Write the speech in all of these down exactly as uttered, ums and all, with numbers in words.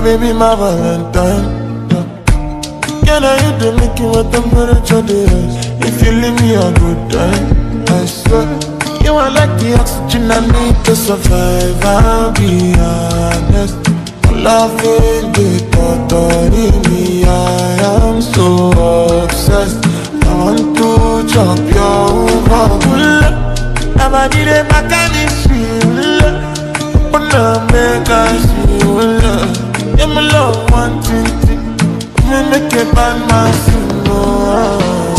baby, my Valentine. Can I hit the make you a temperature rise? If you leave me a good time, I swear you are like the oxygen I need to survive. I'll be honest, love is the thought of me. I am so obsessed. I want to chop your heart. Never did it back at this feel. But now make us feel. Yeah, my love one thing. Me make it bad man sing, no.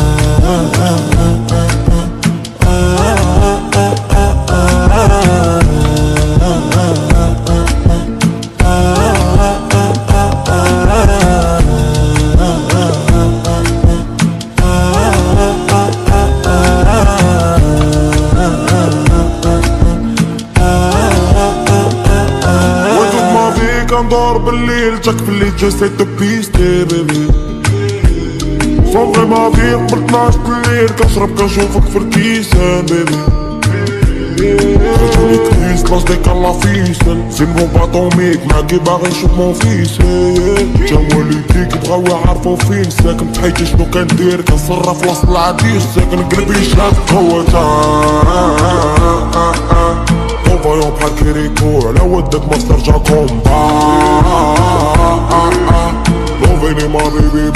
كندور بالليل جاك في اللي جيسي تبيستي بيبي صون فريمون في قبل اثناش الليل كنشرب كنشوفك في الكيسان بيبي خرجوني كريس لاش ديك الله فيسن زين باطوميك معاكي باغي نشوف مون فيس تا والديك بغاو يعرفو فين ساكن بحياتي شنو كندير كنصرف وسط العديس ساكن قلبي شاد قوة فايون بحال كيريكو على ودك ما ترجع كومبا لوفيني ما بيبي